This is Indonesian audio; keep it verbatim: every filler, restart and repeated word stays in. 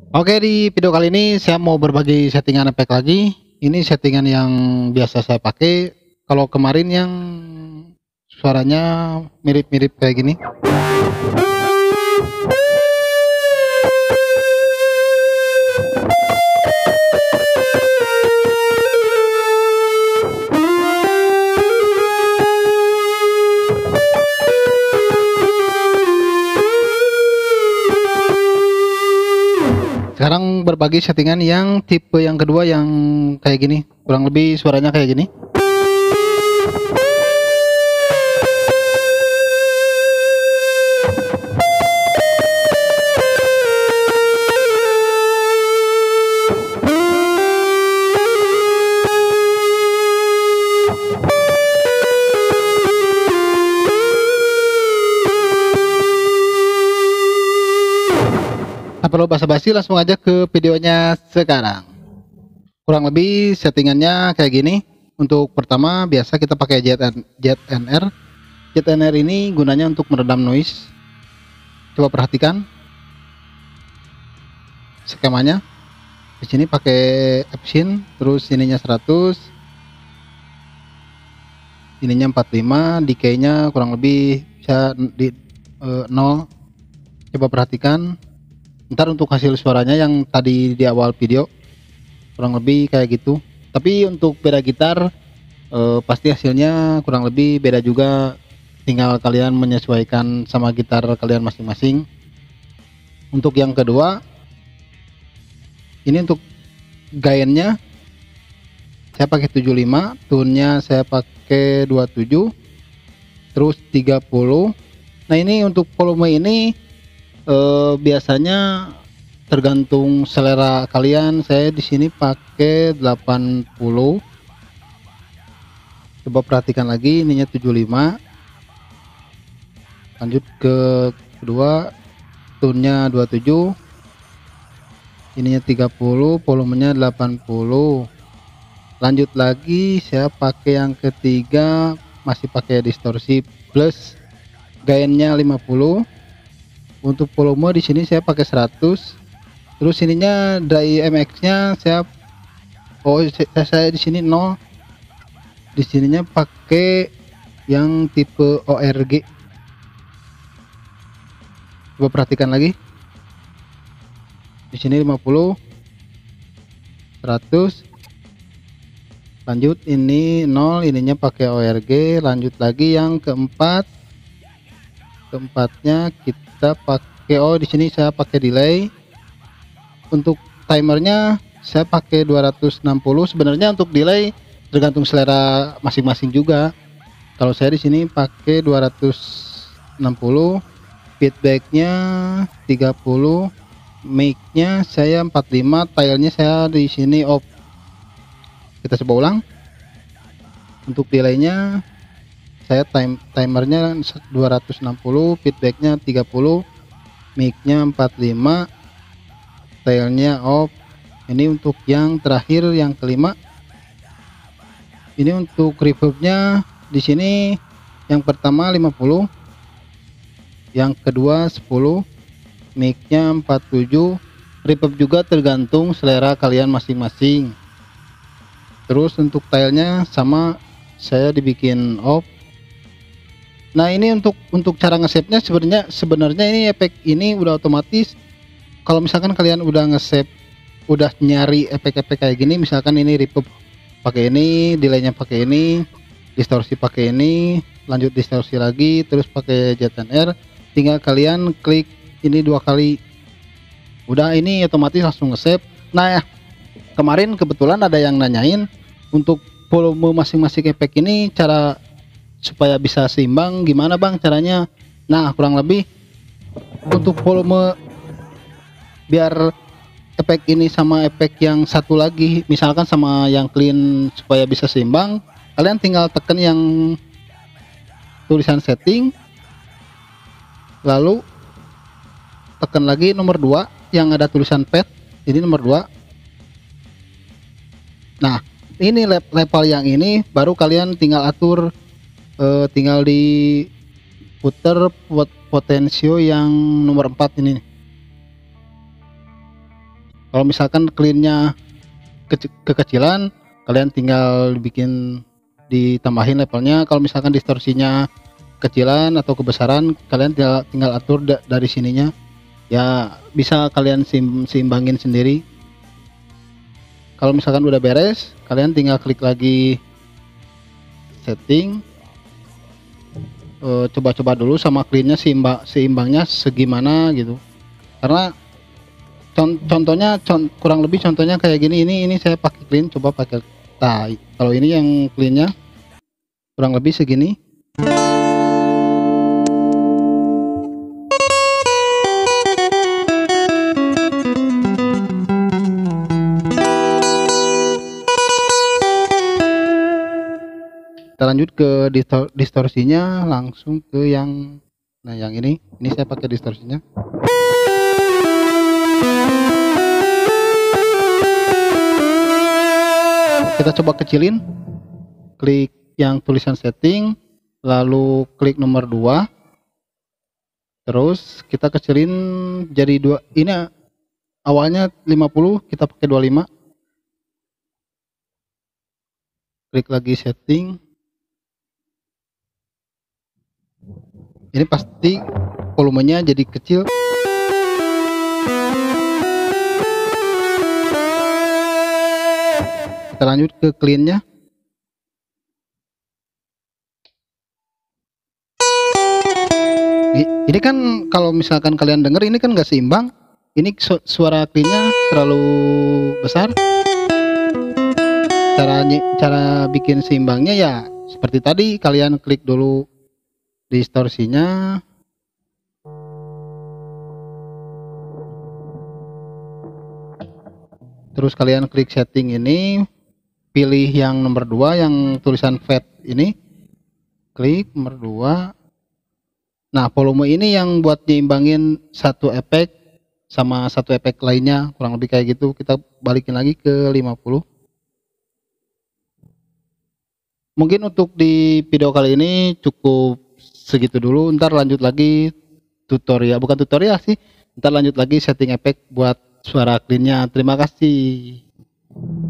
Oke, di video kali ini saya mau berbagi settingan efek lagi. Ini settingan yang biasa saya pakai. Kalau kemarin yang suaranya mirip-mirip kayak gini. Sekarang berbagi settingan yang tipe yang kedua yang kayak gini, kurang lebih suaranya kayak gini. Tak perlu basa-basi, langsung aja ke videonya sekarang. Kurang lebih settingannya kayak gini. Untuk pertama biasa kita pakai Z N R. Z N R ini gunanya untuk meredam noise. Coba perhatikan skemanya. Di sini pakai Epson, terus ininya seratus, ininya empat puluh lima, decay-nya kurang lebih bisa di uh, nol. Coba perhatikan. Ntar untuk hasil suaranya yang tadi di awal video kurang lebih kayak gitu, tapi untuk beda gitar eh, pasti hasilnya kurang lebih beda juga, tinggal kalian menyesuaikan sama gitar kalian masing-masing. Untuk yang kedua ini untuk gainnya saya pakai tujuh puluh lima, tune-nya saya pakai dua puluh tujuh, terus tiga puluh. Nah ini untuk volume ini Uh, biasanya tergantung selera kalian. Saya di sini pakai delapan puluh. Coba perhatikan lagi, ininya tujuh puluh lima. Lanjut ke kedua, tune-nya dua puluh tujuh, ininya tiga puluh, volumenya delapan puluh. Lanjut lagi, saya pakai yang ketiga, masih pakai distorsi plus, gainnya lima puluh. Untuk volume di sini saya pakai seratus. Terus ininya dry M X-nya saya oh saya, saya di sini nol. Di sininya pakai yang tipe O R G. Coba perhatikan lagi. Di sini lima puluh, seratus. Lanjut ini nol, ininya pakai O R G. Lanjut lagi yang keempat. Keempatnya kita pakai oh di sini saya pakai delay. Untuk timernya saya pakai dua ratus enam puluh. Sebenarnya untuk delay tergantung selera masing-masing juga. Kalau saya di sini pakai dua ratus enam puluh, feedbacknya tiga puluh, mic-nya saya empat puluh lima, tailnya saya di sini off. Kita coba ulang. Untuk delaynya saya time timernya dua ratus enam puluh, feedbacknya tiga puluh, mic-nya empat puluh lima, tailnya off. Ini untuk yang terakhir yang kelima. Ini untuk reverbnya di sini yang pertama lima puluh, yang kedua sepuluh, mic-nya empat puluh tujuh. Reverb juga tergantung selera kalian masing-masing. Terus untuk tailnya sama, saya dibikin off. Nah ini untuk untuk cara nge-save-nya sebenarnya sebenarnya ini efek ini udah otomatis. Kalau misalkan kalian udah nge-save, udah nyari efek-efek kayak gini, misalkan ini reverb pakai ini, delay-nya pakai ini, distorsi pakai ini, lanjut distorsi lagi, terus pakai Z N R, tinggal kalian klik ini dua kali, udah ini otomatis langsung nge-save. Nah ya, kemarin kebetulan ada yang nanyain untuk volume masing-masing efek ini cara supaya bisa seimbang gimana bang caranya. Nah kurang lebih untuk volume biar efek ini sama efek yang satu lagi misalkan sama yang clean supaya bisa seimbang, kalian tinggal tekan yang tulisan setting, lalu tekan lagi nomor dua yang ada tulisan pad, ini nomor dua. Nah ini level yang ini baru kalian tinggal atur, Uh, tinggal di puter pot potensio yang nomor empat ini. Kalau misalkan cleannya kece kekecilan, kalian tinggal bikin ditambahin levelnya. Kalau misalkan distorsinya kecilan atau kebesaran, kalian tinggal, tinggal atur da dari sininya ya, bisa kalian sim seimbangin sendiri. Kalau misalkan udah beres, kalian tinggal klik lagi setting, coba-coba e, dulu sama cleannya seimbang seimbangnya segimana gitu. Karena con contohnya con kurang lebih contohnya kayak gini, ini ini saya pakai clean, coba pakai nah, kalau ini yang cleannya kurang lebih segini. Kita lanjut ke distor distorsinya, langsung ke yang nah yang ini ini saya pakai distorsinya. Kita coba kecilin, klik yang tulisan setting, lalu klik nomor dua, terus kita kecilin jadi dua. Ini awalnya lima puluh, kita pakai dua puluh lima. Klik lagi setting. Ini pasti volumenya jadi kecil. Kita lanjut ke cleannya. Ini kan kalau misalkan kalian denger ini kan nggak seimbang. Ini su suara cleannya terlalu besar. Caranya cara bikin seimbangnya ya seperti tadi, kalian klik dulu distorsinya. Terus kalian klik setting ini, pilih yang nomor dua yang tulisan fade ini, klik nomor dua. Nah, volume ini yang buat nyimbangin satu efek sama satu efek lainnya, kurang lebih kayak gitu. Kita balikin lagi ke lima puluh. Mungkin untuk di video kali ini cukup segitu dulu. Ntar lanjut lagi tutorial, bukan tutorial sih, ntar lanjut lagi setting efek buat suara cleannya. Terima kasih.